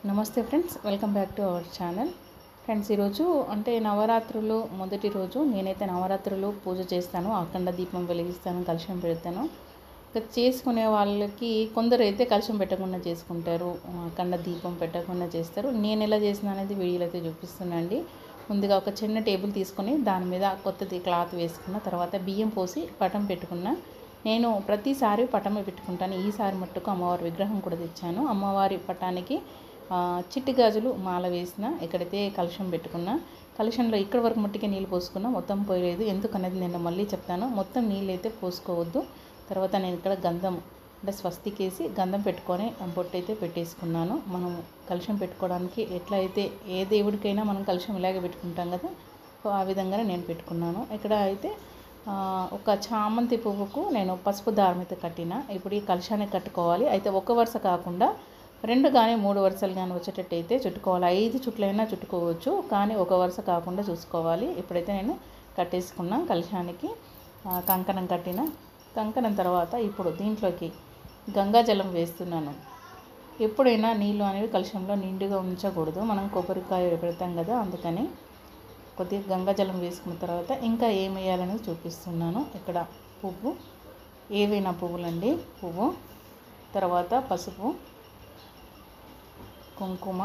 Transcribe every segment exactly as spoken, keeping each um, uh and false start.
నమస్తే friends, welcome back to our channel. Friends, ఈరోజు అంటే నవరాత్రులు మొదటి రోజు నేనైతే నవరాత్రులు పూజ చేస్తాను, అఖండ దీపం వెలిగిస్తాను, కలశం పెడతాను. ఇక చేసుకునే వాళ్ళకి కొందరు అయితే కలశం పెట్టకుండా చేసుకుంటారు, అఖండ దీపం పెట్టకుండా చేస్తారు. నేను ఎలా చేసిన అనేది వీడియోలో అయితే చూపిస్తున్నానండి. ముందుగా ఒక చిన్న టేబుల్ తీసుకొని దాని మీద కొత్తది క్లాత్ వేసుకున్న తర్వాత బియ్యం పోసి పటం పెట్టుకున్న. నేను ప్రతిసారి పటమే పెట్టుకుంటాను. ఈసారి మట్టుకు అమ్మవారి విగ్రహం కూడా తెచ్చాను. అమ్మవారి పటానికి చిట్టి గాజులు మాల వేసిన, ఎక్కడైతే కలశం పెట్టుకున్నా కలశంలో ఇక్కడ వరకు మట్టికే నీళ్ళు పోసుకున్నా, మొత్తం పోయలేదు. ఎందుకనేది నేను మళ్ళీ చెప్తాను. మొత్తం నీళ్ళు అయితే పోసుకోవద్దు. తర్వాత నేను ఇక్కడ గంధం అంటే స్వస్తికేసి గంధం పెట్టుకొని బొట్టు అయితే పెట్టేసుకున్నాను. మనం కలశం పెట్టుకోవడానికి ఎట్లా అయితే ఏ దేవుడికైనా మనం కలశం ఇలాగే పెట్టుకుంటాం కదా, సో ఆ విధంగానే నేను పెట్టుకున్నాను. ఇక్కడ అయితే ఒక చామంతి పువ్వుకు నేను పసుపు దారం అయితే కట్టిన. ఇప్పుడు ఈ కలశాన్ని కట్టుకోవాలి. అయితే ఒక వరుస కాకుండా రెండు కానీ మూడు వరుసలు కానీ వచ్చేటట్టు అయితే చుట్టుకోవాలి. ఐదు చుట్లైనా చుట్టుకోవచ్చు, కానీ ఒక వరుస కాకుండా చూసుకోవాలి. ఇప్పుడైతే నేను కట్టేసుకున్నా. కలశానికి కంకణం కట్టిన. కంకణం తర్వాత ఇప్పుడు దీంట్లోకి గంగాజలం వేస్తున్నాను. ఎప్పుడైనా నీళ్ళు అనేవి కలశంలో నిండుగా ఉంచకూడదు, మనం కొబ్బరికాయ పెడతాం కదా, అందుకని కొద్దిగా గంగాజలం వేసుకున్న తర్వాత ఇంకా ఏం వేయాలనేది చూపిస్తున్నాను. ఇక్కడ పువ్వు, ఏవైనా పువ్వులండి, పువ్వు తర్వాత పసుపు, కుంకుమ,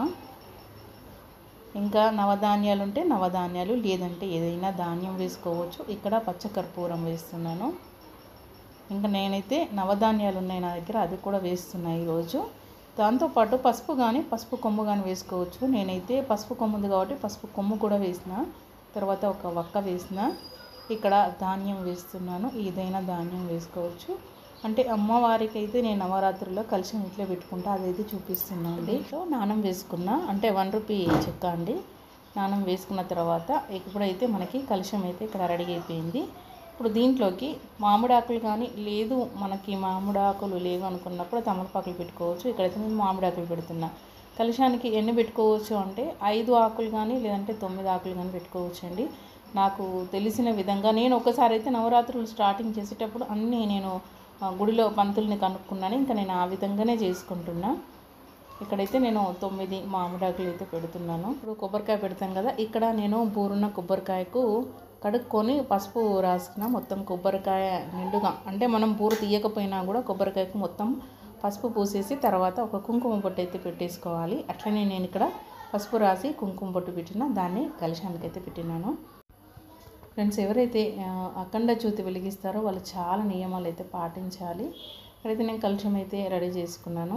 ఇంకా నవధాన్యాలు ఉంటే నవధాన్యాలు, లేదంటే ఏదైనా ధాన్యం వేసుకోవచ్చు. ఇక్కడ పచ్చకర్పూరం వేస్తున్నాను. ఇంకా నేనైతే నవధాన్యాలు ఉన్నాయి నా దగ్గర, అది కూడా వేస్తున్నాను ఈరోజు. దాంతోపాటు పసుపు కానీ పసుపు కొమ్ము కానీ వేసుకోవచ్చు. నేనైతే పసుపు కొమ్ము ఉంది కాబట్టి పసుపు కొమ్ము కూడా వేసిన. తర్వాత ఒక వక్క వేసిన. ఇక్కడ ధాన్యం వేస్తున్నాను, ఏదైనా ధాన్యం వేసుకోవచ్చు. అంటే అమ్మవారికి అయితే నేను నవరాత్రుల్లో కలశం ఇట్లా పెట్టుకుంటా, అదైతే చూపిస్తున్నాను అండి. సో నానం వేసుకున్నా, అంటే వన్ రూపీ చెక్క అండి. నానం వేసుకున్న తర్వాత ఇప్పుడైతే మనకి కలశం అయితే ఇక్కడ రెడీ అయిపోయింది. ఇప్పుడు దీంట్లోకి మామిడాకులు కానీ, లేదు మనకి మామిడాకులు లేవు అనుకున్నప్పుడు తమలపాకులు పెట్టుకోవచ్చు. ఇక్కడైతే నేను మామిడాకులు పెడుతున్నా. కలశానికి ఎన్ని పెట్టుకోవచ్చు అంటే ఐదు ఆకులు కానీ, లేదంటే తొమ్మిది ఆకులు కానీ పెట్టుకోవచ్చు అండి. నాకు తెలిసిన విధంగా నేను ఒకసారి అయితే నవరాత్రులు స్టార్టింగ్ చేసేటప్పుడు అన్నీ నేను గుడిలో పంతుల్ని కనుక్కున్నాను. ఇంకా నేను ఆ విధంగానే చేసుకుంటున్నా. ఇక్కడైతే నేను తొమ్మిది మామిడాకులు అయితే పెడుతున్నాను. ఇప్పుడు కొబ్బరికాయ పెడతాం కదా, ఇక్కడ నేను బూరున్న కొబ్బరికాయకు కడుక్కొని పసుపు రాసుకున్న. మొత్తం కొబ్బరికాయ నిండుగా, అంటే మనం బూరు తీయకపోయినా కూడా కొబ్బరికాయకు మొత్తం పసుపు పూసేసి తర్వాత ఒక కుంకుమ బొట్టు అయితే పెట్టేసుకోవాలి. అట్లనే నేను ఇక్కడ పసుపు రాసి కుంకుమ బొట్టు పెట్టిన, దాన్ని కలశానికి అయితే పెట్టినాను. ఫ్రెండ్స్, ఎవరైతే అఖండ జ్యోతి వెలిగిస్తారో వాళ్ళు చాలా నియమాలు అయితే పాటించాలి. ఇక్కడైతే నేను కలశం అయితే రెడీ చేసుకున్నాను.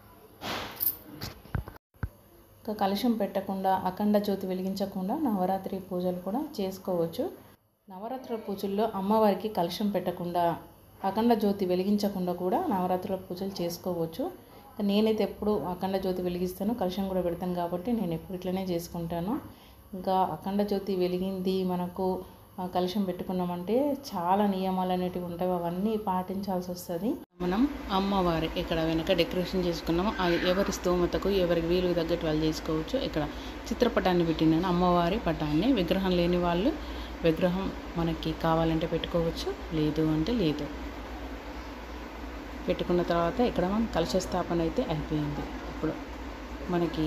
ఇంకా కలశం పెట్టకుండా అఖండ జ్యోతి వెలిగించకుండా నవరాత్రి పూజలు కూడా చేసుకోవచ్చు. నవరాత్రుల పూజల్లో అమ్మవారికి కలశం పెట్టకుండా అఖండ జ్యోతి వెలిగించకుండా కూడా నవరాత్రుల పూజలు చేసుకోవచ్చు. నేనైతే ఎప్పుడు అఖండ జ్యోతి వెలిగిస్తాను, కలశం కూడా పెడతాను కాబట్టి నేను ఎప్పుడు ఇట్లనే చేసుకుంటాను. ఇంకా అఖండ జ్యోతి వెలిగింది మనకు కలశం పెట్టుకున్నామంటే చాలా నియమాలు అనేటివి ఉంటాయి, అవన్నీ పాటించాల్సి వస్తుంది. మనం అమ్మవారి ఇక్కడ వెనక డెకరేషన్ చేసుకున్నాము, అది ఎవరి స్తోమతకు ఎవరికి వీలు తగ్గట్టు వాళ్ళు చేసుకోవచ్చు. ఇక్కడ చిత్రపటాన్ని పెట్టినాను, అమ్మవారి పటాన్ని. విగ్రహం లేని వాళ్ళు విగ్రహం మనకి కావాలంటే పెట్టుకోవచ్చు, లేదు అంటే లేదు. పెట్టుకున్న తర్వాత ఇక్కడ మనం కలశ స్థాపన అయితే అయిపోయింది. ఇప్పుడు మనకి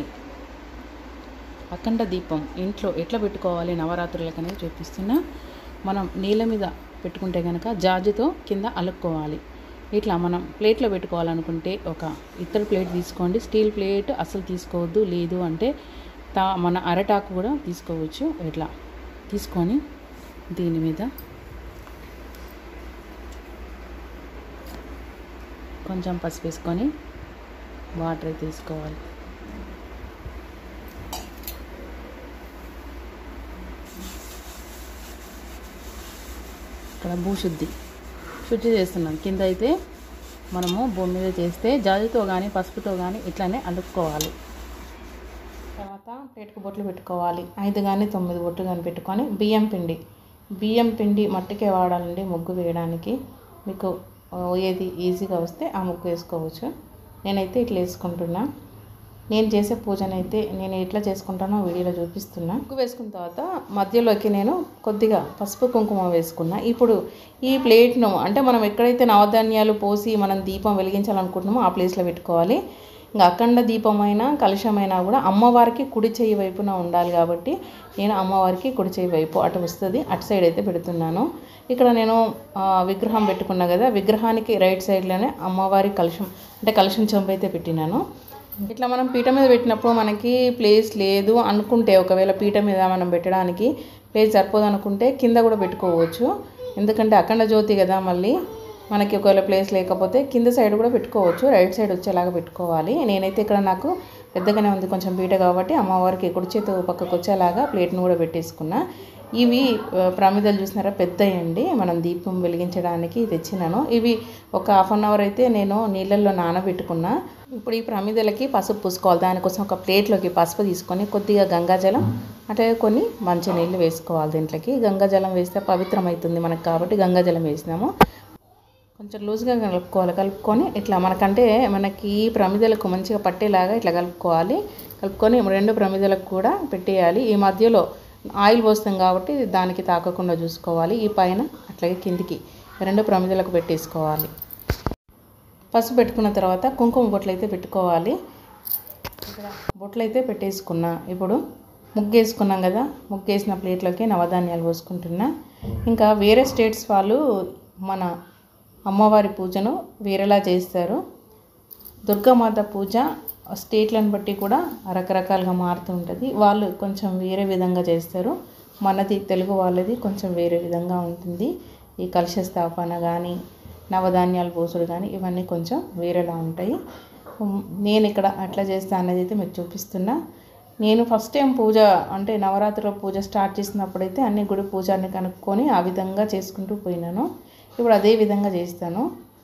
అఖండ దీపం ఇంట్లో ఎట్లా పెట్టుకోవాలి నవరాత్రులకు అనేది చూపిస్తున్నా. మనం నీళ్ళ మీద పెట్టుకుంటే కనుక జాజుతో కింద అలుక్కోవాలి. ఇట్లా మనం ప్లేట్లో పెట్టుకోవాలనుకుంటే ఒక ఇత్తడి ప్లేట్ తీసుకోండి. స్టీల్ ప్లేట్ అసలు తీసుకోవద్దు, లేదు అంటే తా మన అరటాకు కూడా తీసుకోవచ్చు. ఇట్లా తీసుకొని దీని మీద కొంచెం పసుపు వేసుకొని వాటర్ తీసుకోవాలి. ఇక్కడ భూశుద్ధి శుద్ధి చేస్తున్నాం. కింద అయితే మనము భూమి మీద చేస్తే జాజితో కానీ పసుపుతో కానీ ఇట్లానే అలుక్కోవాలి. తర్వాత ప్లేట్కు బొట్లు పెట్టుకోవాలి. ఐదు కానీ తొమ్మిది బొట్లు కానీ పెట్టుకొని బియ్యం పిండి బియ్యం పిండి మట్టికే వాడాలండి ముగ్గు వేయడానికి. మీకు ఏది ఈజీగా వస్తే ఆ ముగ్గు వేసుకోవచ్చు. నేనైతే ఇట్లా వేసుకుంటున్నా. నేను చేసే పూజనైతే నేను ఎట్లా చేసుకుంటానో వీడియోలో చూపిస్తున్నా. ముగ్గు వేసుకున్న తర్వాత మధ్యలోకి నేను కొద్దిగా పసుపు కుంకుమ వేసుకున్నా. ఇప్పుడు ఈ ప్లేట్ను అంటే మనం ఎక్కడైతే నవధాన్యాలు పోసి మనం దీపం వెలిగించాలనుకుంటున్నామో ఆ ప్లేస్లో పెట్టుకోవాలి. ఇంకా అఖండ దీపమైనా కలశమైనా కూడా అమ్మవారికి కుడి చేయి వైపున ఉండాలి కాబట్టి నేను అమ్మవారికి కుడి చేయి వైపు అటు వస్తుంది, అటు సైడ్ అయితే పెడుతున్నాను. ఇక్కడ నేను విగ్రహం పెట్టుకున్నా కదా, విగ్రహానికి రైట్ సైడ్లోనే అమ్మవారి కలశం అంటే కలశం చెంబు అయితే పెట్టినాను. ఇట్లా మనం పీట మీద పెట్టినప్పుడు మనకి ప్లేస్ లేదు అనుకుంటే, ఒకవేళ పీట మీద మనం పెట్టడానికి ప్లేస్ సరిపోదు అనుకుంటే కింద కూడా పెట్టుకోవచ్చు. ఎందుకంటే అఖండ జ్యోతి కదా, మళ్ళీ మనకి ఒకవేళ ప్లేస్ లేకపోతే కింద సైడ్ కూడా పెట్టుకోవచ్చు, రైట్ సైడ్ వచ్చేలాగా పెట్టుకోవాలి. నేనైతే ఇక్కడ నాకు పెద్దగానే ఉంది కొంచెం పీట కాబట్టి అమ్మవారికి కుడి చేతి పక్కకు వచ్చేలాగా ప్లేట్ను కూడా పెట్టేసుకున్నా. ఇవి ప్రమిదలు చూసినారా పెద్దయండి, మనం దీపం వెలిగించడానికి తెచ్చినాను. ఇవి ఒక హాఫ్ అన్ అవర్ అయితే నేను నీళ్ళల్లో నానబెట్టుకున్నా. ఇప్పుడు ఈ ప్రమిదలకి పసుపు పూసుకోవాలి. దానికోసం ఒక ప్లేట్లోకి పసుపు తీసుకొని కొద్దిగా గంగాజలం అంటే కొన్ని మంచినీళ్ళు వేసుకోవాలి. దీంట్లోకి గంగాజలం వేస్తే పవిత్రమవుతుంది మనకు కాబట్టి గంగాజలం వేసినాము. కొంచెం లూజ్గా కలుపుకోవాలి. కలుపుకొని ఇట్లా మనకంటే మనకి ఈ ప్రమిదలకు మంచిగా పట్టేలాగా ఇట్లా కలుపుకోవాలి. కలుపుకొని రెండు ప్రమిదలకు కూడా పెట్టేయాలి. ఈ మధ్యలో ఆయిల్ పోస్తాం కాబట్టి దానికి తాకకుండా చూసుకోవాలి. ఈ పైన అట్లాగే కిందికి రెండు ప్రమిదలకు పెట్టేసుకోవాలి. పసుపు పెట్టుకున్న తర్వాత కుంకుమ బొట్లు అయితే పెట్టుకోవాలి. ఇక్కడ బొట్లు అయితే పెట్టేసుకున్నా. ఇప్పుడు ముగ్గు వేసుకున్నాం కదా, ముగ్గు వేసిన ప్లేట్లోకి నవధాన్యాలు పోసుకుంటున్నా. ఇంకా వేరే స్టేట్స్ వాళ్ళు మన అమ్మవారి పూజను వేరేలా చేస్తారు. దుర్గామాత పూజ స్టేట్లను బట్టి కూడా రకరకాలుగా మారుతూ ఉంటుంది. వాళ్ళు కొంచెం వేరే విధంగా చేస్తారు. మనది తెలుగు వాళ్ళది కొంచెం వేరే విధంగా ఉంటుంది. ఈ కలశ స్థాపన కానీ నవధాన్యాలు పోసుడు కానీ ఇవన్నీ కొంచెం వేరేలా ఉంటాయి. నేను ఇక్కడ అట్లా చేస్తా అనేది అయితే మీకు చూపిస్తున్నా. నేను ఫస్ట్ టైం పూజ అంటే నవరాత్రుల పూజ స్టార్ట్ చేసినప్పుడైతే అన్ని గుడి పూజాన్ని కనుక్కొని ఆ విధంగా చేసుకుంటూ పోయినాను. ఇప్పుడు అదే విధంగా చేస్తాను.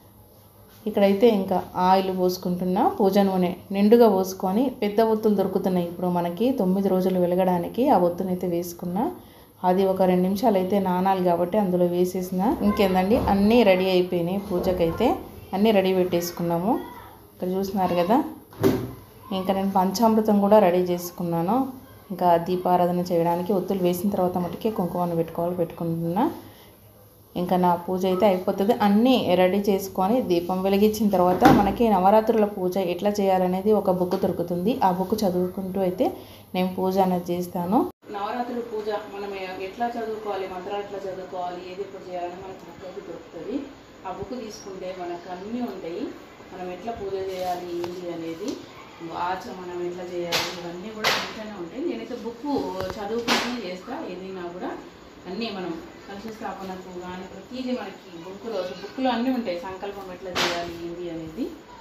ఇక్కడైతే ఇంకా ఆయిల్ పోసుకుంటున్నా. పూజ నూనె నిండుగా పోసుకొని పెద్ద ఒత్తులు దొరుకుతున్నాయి ఇప్పుడు మనకి తొమ్మిది రోజులు వెలగడానికి. ఆ ఒత్తుని అయితే వేసుకున్నా. అది ఒక రెండు నిమిషాలు అయితే నానాలి కాబట్టి అందులో వేసేసిన. ఇంకేందండి అన్నీ రెడీ అయిపోయినాయి. పూజకైతే అన్నీ రెడీ పెట్టేసుకున్నాము. ఇక్కడ చూస్తున్నారు కదా, ఇంకా నేను పంచామృతం కూడా రెడీ చేసుకున్నాను. ఇంకా దీపారాధన చేయడానికి ఒత్తులు వేసిన తర్వాత మటుకే కుంకుమను పెట్టుకోవాలి పెట్టుకుంటున్నా. ఇంకా నా పూజ అయితే అయిపోతుంది. అన్నీ రెడీ చేసుకొని దీపం వెలిగించిన తర్వాత మనకి నవరాత్రుల పూజ ఎట్లా చేయాలనేది ఒక బుక్ దొరుకుతుంది. ఆ బుక్ చదువుకుంటూ అయితే నేను పూజ అనేది చేస్తాను. నవరాత్రుల పూజ మనం ఎట్లా చదువుకోవాలి, మంత్రాలు ఎట్లా చదువుకోవాలి, ఏది ఎప్పుడు చేయాలని మనకు బుక్ అయితే దొరుకుతుంది. ఆ బుక్ తీసుకుంటే మనకు అన్నీ ఉంటాయి. మనం ఎట్లా పూజ చేయాలి ఏంటి అనేది, ఆచమనం ఎట్లా చేయాలి ఇవన్నీ కూడా మంచిగానే ఉంటాయి. నేనైతే బుక్ చదువుకుంటూనే చేస్తా. ఏదైనా కూడా అన్నీ మనం కలశ స్థాపనకు కానీ ప్రతిదీ మనకి బుక్లో బుక్లో అన్నీ ఉంటాయి. సంకల్పం ఎట్లా చేయాలి ఏంటి అనేది.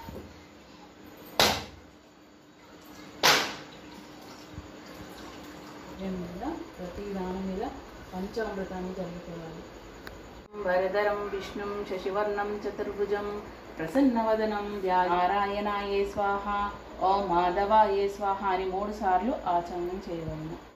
మీద ప్రతి దాని మీద పంచామృతాన్ని జరుగుకోవాలి. వరదరం విష్ణుం శశివర్ణం చతుర్భుజం ప్రసన్నవదనం నారాయణాయే స్వాహ ఓం మాధవాయే స్వాహ అని మూడు సార్లు ఆచమనం చేయవలను.